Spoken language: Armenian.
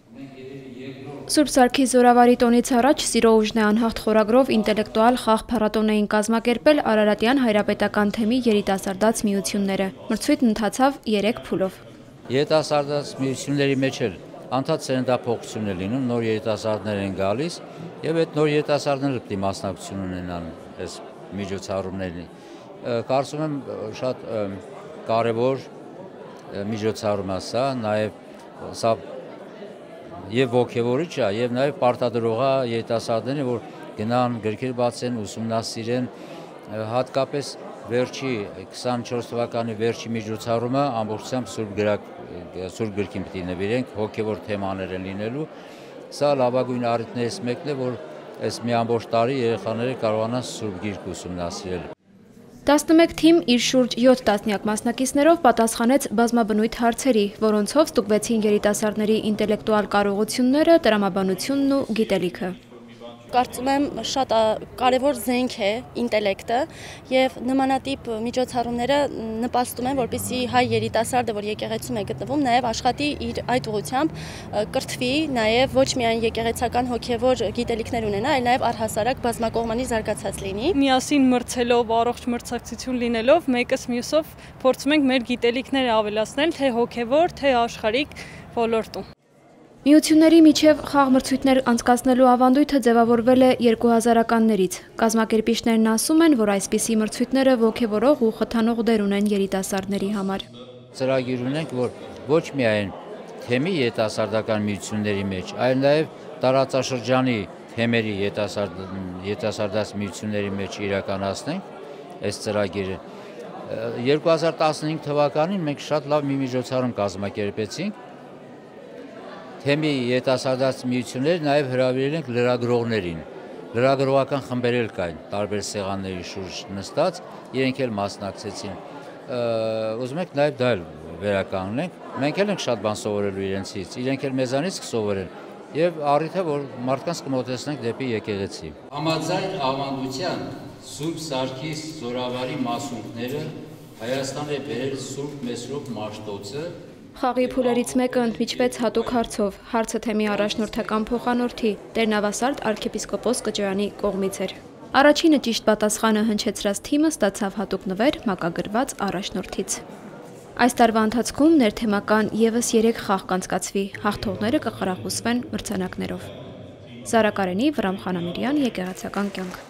Սուրբ Սարգիս զորավարի տոնից առաջ «Սիրո ուժն է անհաղթ» խորագրով ինտելեկտուալ խաղ փառատոն էին կազմակերպել Արարատյան հայրապետական թեմի երիտասարդաց միությունները։ Մրցույթն ընթացավ 3 փուլով։ Երիտասարդաց միությունների մեջ էլ անդադ սերնդափոխություն է լինում, նոր երիտասարդներ են գալիս եւ այդ նոր երիտասարդները պետք է մասնակցություն ունենան այս միջոցառումներին։ Կարծում եմ շատ կարեւոր միջոցառում է սա, նաեւ սա եւ ոգևորիչ է, եւ նաեւ պարտադրող է երիտասարդներին, որ գնան գրքեր բացեն, ուսումնասիրեն, հատկապես վերջի 24 թվականի վերջի միջոցառումը ամբողջությամբ սուրբ գրքին պետք է նվիրենք, հոգևոր թեմաներ են լինելու։ Սա լավագույն առիթներից մեկն է, որ այս մի ամբողջ տարի երեխաները կարողանան սուրբ գիրք ուսումնասիրել։ 11 թիմ իր շուրջ 7 տասնյակ մասնակիցներով պատասխանեց բազմաբնույթ հարցերի, որոնցով ստուգվեցին երիտասարդների ինտելեկտուալ կարողությունները, տրամաբանությունն ու գիտելիքը։ Կարծում եմ շատ կարևոր զենք է ինտելեկտը եւ նմանատիպ միջոցառումները նպաստում են, որպեսզի հայ երիտասարդը, որ եկեղեցում է գտնվում, նաեւ աշխատի իր այդ ուղղությամբ կրթվի, նաեւ ոչ միայն եկեղեցական հոգեվոր գիտելիքներ ունենա, այլ նաեւ առհասարակ բազմակողմանի զարգացած լինի։ Միասին մրցելով, առողջ մրցակցություն լինելով, մեկս մյուսով փորձում ենք մեր գիտելիքները ավելացնել, թե հոգեվոր, թե աշխարհիկ ոլորտում։ Միությունների միջև խաղ մրցույթներ անցկացնելու ավանդույթը ձևավորվել է 2000-ականներից։ Կազմակերպիչներն ասում են, որ այսպիսի մրցույթները ոգևորող ու խթանող դեր ունեն երիտասարդների համար։ Ծրագիր ունենք, որ ոչ միայն թեմի երիտասարդական միությունների մեջ, այլ նաև տարածաշրջանի թեմերի երիտասարդաց միությունների մեջ իրականացնենք այս ծրագիրը։ 2015 թվականին մենք շատ լավ մի միջոցառում կազմակերպեցինք։ Թեմի երիտասարդաց միությունները նաև հրավիրել ենք լրագրողներին։ Լրագրողական խմբեր էլ կային, տարբեր սեղանների շուրջ նստած, իրենք էլ մասնակցեցին։ Ուզում ենք նաև դա էլ վերականգնենք։ Մենք էլ ենք շատ բան սովորելու իրենցից, իրենք էլ մեզանից կսովորեն եւ առիթ է, որ մարդկանց կմոտեցնենք դեպի եկեղեցի։ Համաձայն ավանդության Սուրբ Սարգիս զորավարի մասունքները Հայաստան է բերել Սուրբ Մեսրոպ Մաշտոցը։ Խաղի փուլերից մեկը ընդմիջվեց հատուկ հարցով։ Հարցը թեմի առաջնորդական փոխանորդի Տեր-Նավասարդ arczepiskopos Կճոյանի կողմից էր։ Առաջինը ճիշտ պատասխանը հնչեցրած թիմը ստացավ հատուկ նվեր մակագրված առաջնորդից։ Այս տարվա ընթացքում ներթեմական եւս 3 խաղ կանցկացվի, հաղթողները կխրախուսվեն մրցանակներով։ Զարա Կարենի, Վրամ Խանամիրյան, Եկեղեցական կյանք։